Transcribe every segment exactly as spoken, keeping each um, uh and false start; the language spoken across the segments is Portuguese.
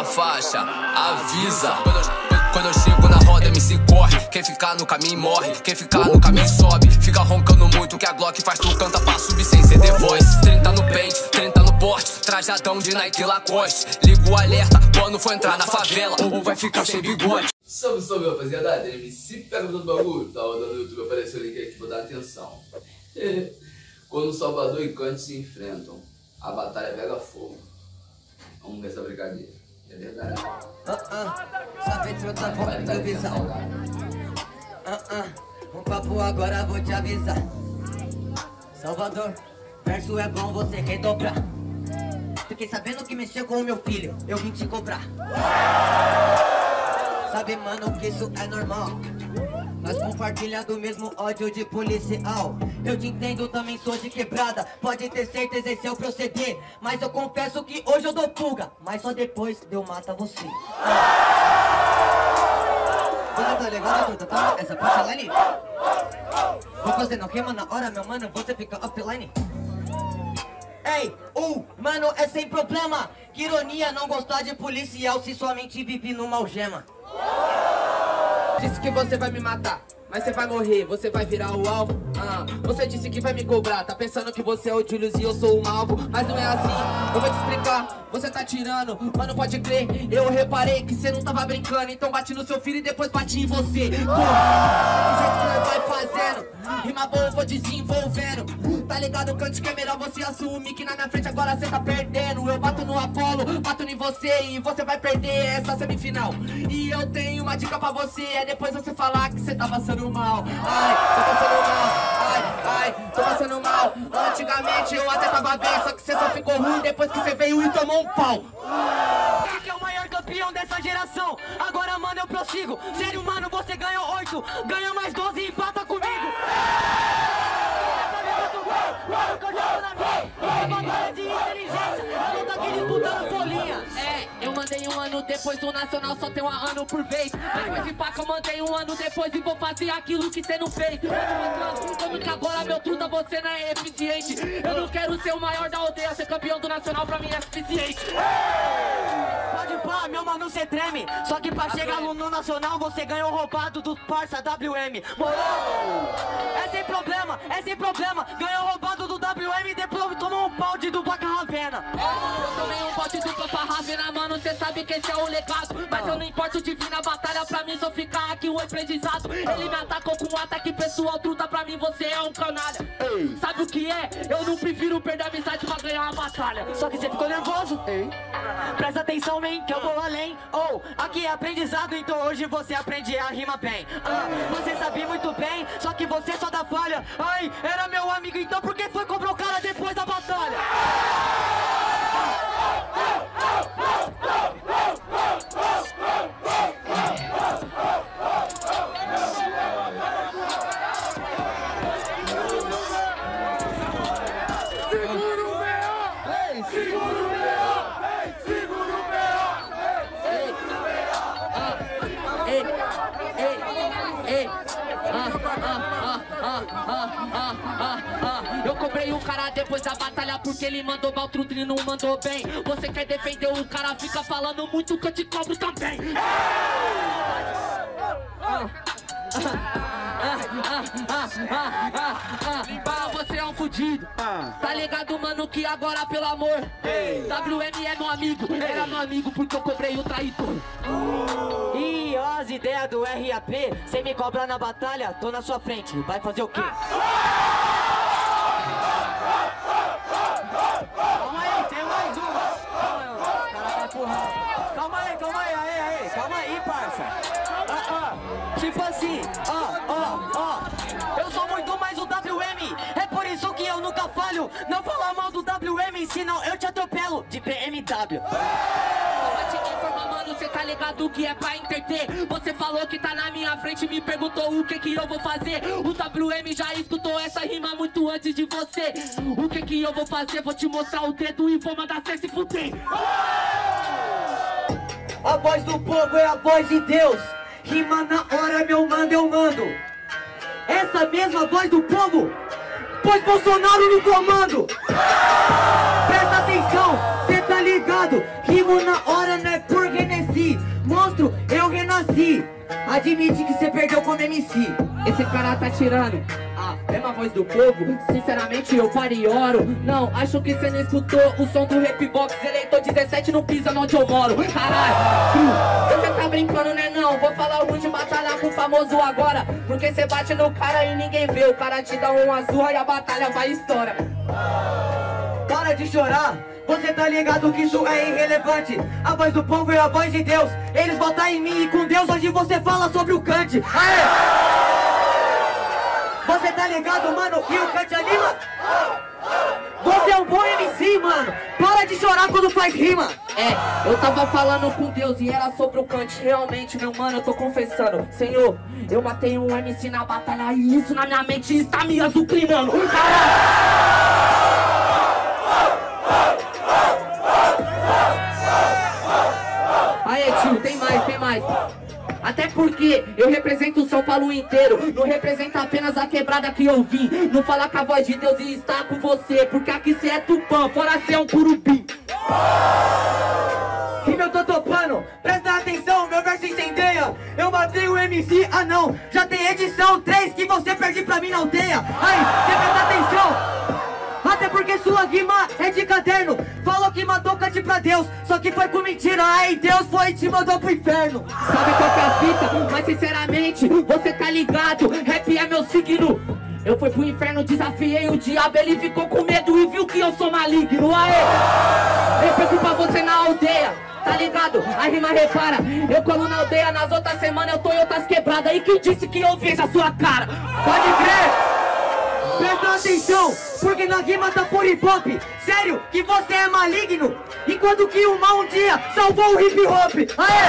faixa, avisa. Quando eu, quando eu chego na roda, M C corre. Quem ficar no caminho morre, quem ficar no caminho sobe. Fica roncando muito que a Glock faz tu canta pra subir sem C D voice. trinta no peito, trinta no porte, trajadão de Nike Lacoste. Liga o alerta quando for entrar na favela, ou vai ficar sem bigode. Salve, salve, rapaziada, M C pega todo bagulho, tá rodando no YouTube, apareceu o link aqui, vou dar atenção. Quando Salvador e Cante se enfrentam, a batalha pega fogo. Vamos ver essa brincadeira, é verdade. Ah, ah, só vem trocar com a televisão. Ah, ah, um papo agora vou te avisar. Salvador, verso é bom você redobrar. Fiquei sabendo que mexeu com o meu filho, eu vim te cobrar. Sabe, mano, que isso é normal. Nós compartilha do mesmo ódio de policial. Eu te entendo, também sou de quebrada. Pode ter certeza, esse é o proceder. Mas eu confesso que hoje eu dou fuga, mas só depois de eu matar você. Você tá ligado, truta? Tá? Essa punchline vou fazer não rima na hora, meu mano, você fica offline. Ei, uh, mano, é sem problema. Que ironia não gostar de policial se sua mente vive numa algema. Disse que você vai me matar, mas você vai morrer, você vai virar o alvo. ah, Você disse que vai me cobrar, tá pensando que você é o Julius e eu sou o alvo. Mas não é assim, eu vou te explicar. Você tá tirando, mas não pode crer. Eu reparei que você não tava brincando, então bati no seu filho e depois bati em você. Porra, do jeito que nós vai fazendo, rima boa eu vou desenvolvendo. Tá ligado, Cante, que é melhor você assumir que na minha frente agora você tá perdendo. Eu bato no Apolo, bato em você e você vai perder essa semifinal. E eu tenho uma dica pra você, é depois você falar que você tá passando mal. Ai, tô passando mal, ai, ai, tô passando mal. Antigamente eu até tava bem, só que você só ficou ruim depois que você veio e tomou um pau. Você que é o maior campeão dessa geração, agora mano eu prossigo. Sério mano, você ganhou oito, ganha mais doze e empata comigo. De inteligência, eu não tô aqui disputando folhinha. É, eu mandei um ano depois do Nacional, só tem um ano por vez. Depois de faca eu mandei um ano depois e vou fazer aquilo que cê não fez. Como que agora meu truta você não é eficiente. Eu não quero ser o maior da aldeia, ser campeão do Nacional pra mim é suficiente. Pode pá, meu mano, cê treme. Só que pra chegar no, no Nacional você ganhou roubado do parça W M. Morou? É sem problema, é sem problema. Ganhou roubado do W M e depois tomou um pau de dupla com a Ravena. Eu tomei um pau de dupla com a Ravena, mano, cê sabe que esse é o legado. Mas eu não importo de vir na batalha, pra mim só ficar aqui um aprendizado. Ele me atacou com um ataque pessoal, truta, pra mim você é um canalha. Sabe o que é? Eu não prefiro perder a amizade pra ganhar uma batalha. Só que você ficou nervoso. Presta atenção, man, que eu vou além. Oh, aqui é aprendizado, então hoje você aprende a rima bem. ah, Você sabe muito bem, só que você só dá falha. Ai, era meu amigo, então por que foi cobrar o cara depois da batalha? Eu cobrei o cara depois da batalha porque ele mandou mal, truta e não mandou bem. Você quer defender o cara, fica falando muito que eu te cobro também. Para você é um fudido. Tá ligado, mano, que agora pelo amor W M é meu amigo, era meu amigo porque eu cobrei o traidor. E ó, as ideias do R A P, cê me cobra na batalha, tô na sua frente, vai fazer o quê? Calma aí, tem mais um. O cara tá empurrando. Calma aí, calma aí, aí, aí, calma aí, parça. Ah, ah. Tipo assim, ó, ó, ó. Eu sou muito mais o W M, é por isso que eu nunca falho. Não fala mal do W M, senão eu te atropelo de B M W. Você tá ligado que é pra entreter. Você falou que tá na minha frente, me perguntou o que que eu vou fazer. O W M já escutou essa rima muito antes de você. O que que eu vou fazer? Vou te mostrar o dedo e vou mandar cê se fuder. A voz do povo é a voz de Deus. Rima na hora, meu mano, eu mando. Essa mesma voz do povo pôs Bolsonaro no comando. Presta atenção, cê tá ligado? Rimo na hora, não é porque admite que você perdeu como M C. Esse cara tá tirando a mesma voz do povo. Sinceramente eu paro e oro. Não, acho que cê não escutou o som do Rap Box. Eleitor dezessete não pisa onde eu moro. Caralho, você tá brincando, né não? Vou falar algum de batalha com o famoso agora. Porque cê bate no cara e ninguém vê. O cara te dá um azul e a batalha vai estourar. Para de chorar, você tá ligado que isso é irrelevante. A voz do povo é a voz de Deus. Eles botam em mim e com Deus hoje você fala sobre o Kant. Aê! Você tá ligado, mano, que o Kant anima? Você é um bom M C, mano. Para de chorar quando faz rima. É, eu tava falando com Deus e era sobre o Kant. Realmente, meu mano, eu tô confessando. Senhor, eu matei um M C na batalha e isso na minha mente está me azucrinando. Caralho! Aê, tio, tem mais, tem mais. Até porque eu represento o São Paulo inteiro. Não representa apenas a quebrada que eu vim. Não fala com a voz de Deus e está com você. Porque aqui cê é Tupã, fora cê é um curupim. Rima eu tô topando, presta atenção, meu verso incendeia. Eu matei o M C, ah não, já tem edição três que você perde pra mim na aldeia. Aí, cê presta atenção. Até porque sua rima é de caderno. Falou que matou Kant pra Deus, só que foi com mentira. Aí Deus foi e te mandou pro inferno. Sabe qual que é a fita? Mas sinceramente, você tá ligado, rap é meu signo. Eu fui pro inferno, desafiei o diabo, ele ficou com medo e viu que eu sou maligno. Aê! Eu pego pra você na aldeia, tá ligado? A rima repara, eu colo na aldeia, nas outras semanas eu tô em outras quebradas. E quem disse que eu vejo a sua cara? Pode crer! Presta atenção, porque na rima tá por hip hop. Sério, que você é maligno, enquanto que o mal um dia salvou o hip hop. Aê!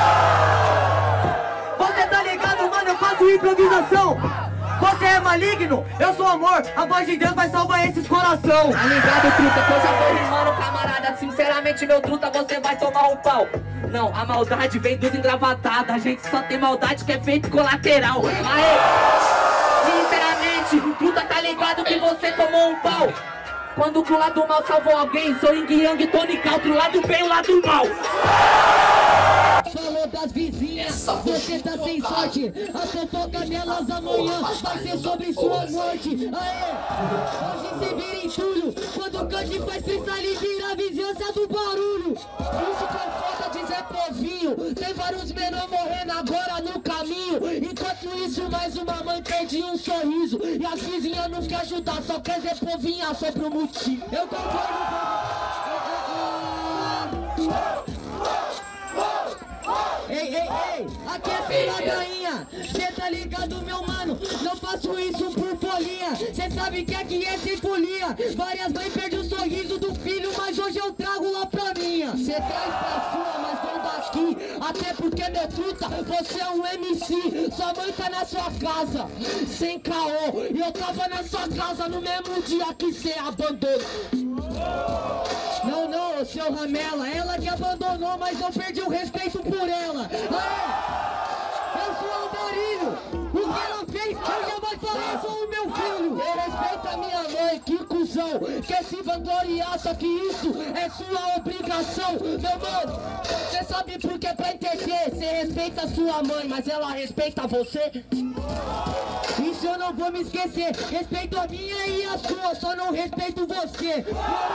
Você tá ligado, mano, eu faço improvisação. Você é maligno, eu sou amor. A voz de Deus vai salvar esses coração. Tá ligado, truta, que eu já tô rimando, camarada. Sinceramente, meu truta, você vai tomar um pau. Não, a maldade vem dos engravatados. A gente só tem maldade que é feito colateral. Aê! Sinceramente, truta, tá ligado que você tomou um pau. Quando pro lado mal salvou alguém, sou Yin Yang, Tony Cal, pro lado bem, o lado mal. Falou das vizinhas, você tá sem sorte. A fofoca nelas amanhã vai ser sobre sua morte. Aê, hoje cê vira em tudo. Quando o Kant faz freestyle, vira a vizinhança do barulho. Isso que é foda de Zé Povinho. Tem vários menores morrendo agora no caminho. Enquanto isso, mais uma mãe perde um sorriso. E as vizinhas não querem ajudar, só quer Zé Povinha sobre o motivo. Eu concordo com... Ei, ei, ei, aqui é sem ladainha. Cê tá ligado, meu mano? Não faço isso por folhinha. Cê sabe que aqui é sem folia. Várias mães perdem o sorriso do filho, mas hoje eu trago lá pra minha. Cê traz pra sua, mas não daqui. Até porque, meu truta, você é um M C. Sua mãe tá na sua casa, sem caô. E eu tava na sua casa no mesmo dia que cê abandonou. Não, não, seu Ramela, ela que abandonou, mas não perdi o respeito por ela. Aê, eu sou Aldarinho, o que ela fez, eu jamais falei, eu sou o meu filho. Eu respeito a minha mãe, que cuzão, quer se vangloriar, só que isso é sua obrigação. Meu mano, cê sabe por que pra entender, cê respeita a sua mãe, mas ela respeita você? Isso eu não vou me esquecer, respeito a minha e a sua, só não respeito você.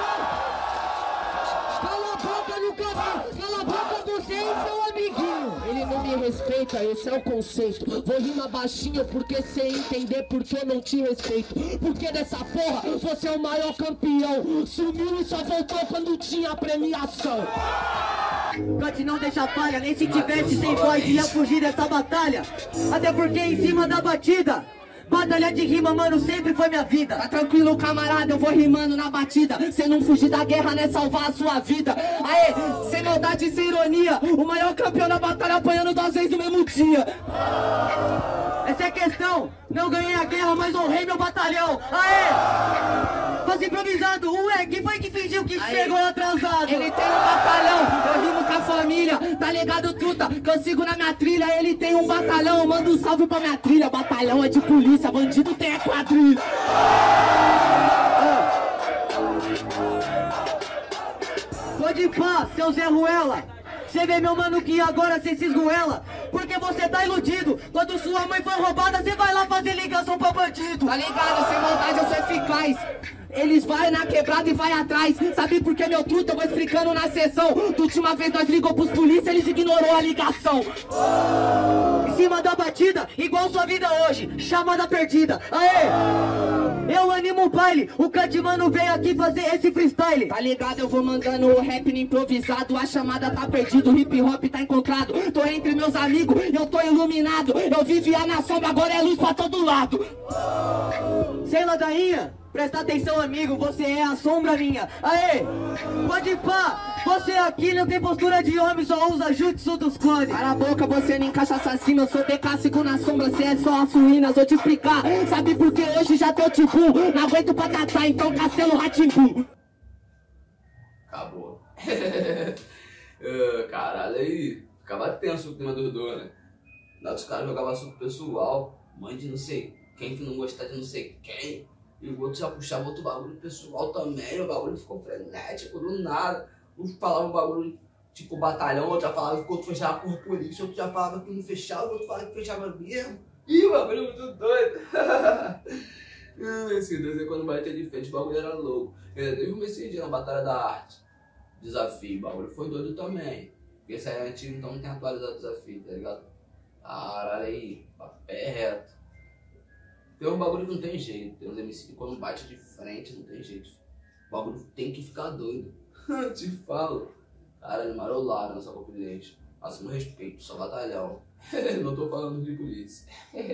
Cala a boca no caminho, cala a boca você e seu amiguinho. Ele não me respeita, esse é o conceito. Vou rimar baixinho porque cê entender porque eu não te respeito. Porque dessa porra você é o maior campeão. Sumiu e só voltou quando tinha premiação. Kant não deixa falha, nem se tivesse sem voz ia fugir dessa batalha. Até porque em cima da batida, batalha de rima, mano, sempre foi minha vida. Tá tranquilo, camarada, eu vou rimando na batida. Cê não fugir da guerra, né, salvar a sua vida. Aê, sem maldade e sem ironia, o maior campeão da batalha apanhando duas vezes no mesmo dia. Essa é a questão, não ganhei a guerra, mas honrei meu batalhão. Aê! Faz improvisado, ué, quem foi que fingiu que Aí, chegou atrasado? ele tem um batalhão, eu rimo com a família. Tá ligado, truta, que eu sigo na minha trilha. Ele tem um batalhão, eu mando um salve pra minha trilha. Batalhão é de polícia, bandido tem a quadrilha. Pode pá, seu Zé Ruela. Cê vê, meu mano, que agora cê se esgoela, porque você tá iludido. Quando sua mãe foi roubada, cê vai lá fazer ligação pra bandido. Tá ligado? Sem maldade eu sou eficaz. Eles vai na quebrada e vai atrás. Sabe por que, meu truta? Eu vou explicando na sessão. Da última vez nós ligou pros polícia, eles ignorou a ligação. Em cima da batida, igual sua vida hoje, chamada perdida. Aê! Eu animo o baile, o Cut Mano veio aqui fazer esse freestyle. Tá ligado? Eu vou mandando o rap no improvisado. A chamada tá perdida, o hip hop tá encontrado. Tô entre meus amigos e eu tô iluminado. Eu vivia na sombra, agora é luz pra todo lado. Sei, ladainha, presta atenção, amigo, você é a sombra minha. Aê, pode ir pá, você aqui não tem postura de homem, só usa jutsu dos clones. Cala a boca, você não encaixa assassino. Eu sou decássico na sombra, cê é só as ruínas. Vou te explicar, sabe por que hoje já deu tipo. Não aguento pra catar, então Castelo Rá-Tim-Bum. Acabou. uh, caralho, aí ficava tenso o clima dos dois, né? Lá os caras jogavam assunto pessoal, mãe de não sei quem que não gostava de não sei quem. E o outro já puxava outro bagulho pessoal também, o bagulho ficou frenético, do nada. Um falava um bagulho tipo batalhão, outro já falava que o outro fechava por polícia, outro já falava que não fechava, o outro falava que fechava mesmo. Ih, o bagulho é muito doido. Esse Deus é quando batia de frente, o bagulho era louco. Eu teve um esse dia na Batalha da Arte, desafio, o bagulho foi doido também. Porque esse aí é antigo, então não tem atualizado o desafio, tá ligado? Caralho aí, papé reto. Tem um bagulho que não tem jeito, tem uns M C que quando bate de frente não tem jeito. O bagulho tem que ficar doido. Te falo. Caralho, marolaram nessa copilete. Máximo respeito, só batalhão. Não tô falando de polícia.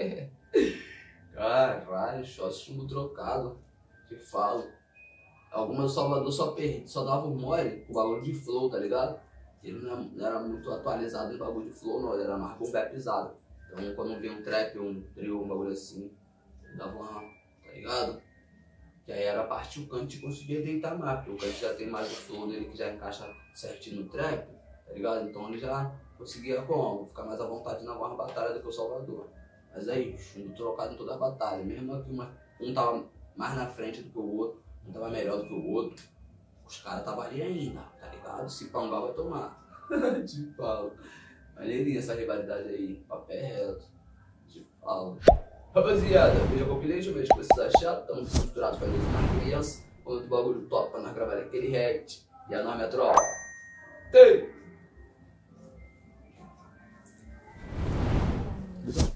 Caralho, shot chumbo trocado. Te falo. Algumas do Salvador só, perdi, só dava um mole com o bagulho de flow, tá ligado? Ele não era muito atualizado em bagulho de flow, não. Ele era mais bombé pisado. Então quando via um trap, um trio, um bagulho assim, ele dava uma, tá ligado? Que aí era partir o Kant e conseguia deitar mais, porque o Kant já tem mais o flow dele que já encaixa certinho no trap, tá ligado? Então ele já conseguia como? Ficar mais à vontade na mais batalha do que o Salvador. Mas aí, chumbo trocado em toda a batalha. Mesmo que uma, um tava mais na frente do que o outro, um tava melhor do que o outro, os caras estavam ali ainda, tá ligado? Se pangar vai tomar. Te falo. Maneirinha essa rivalidade aí, papé reto. Te falo. Rapaziada, veja a compilation, veja o que vocês acharam. Estamos estruturados para uma criança. Quando o bagulho top para nós gravar aquele react. E a nome é tropa. Tem!